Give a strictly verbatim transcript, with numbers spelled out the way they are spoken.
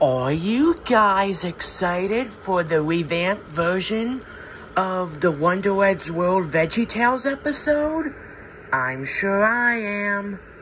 Are you guys excited for the revamped version of the Wonder Eggs World VeggieTales episode? I'm sure I am.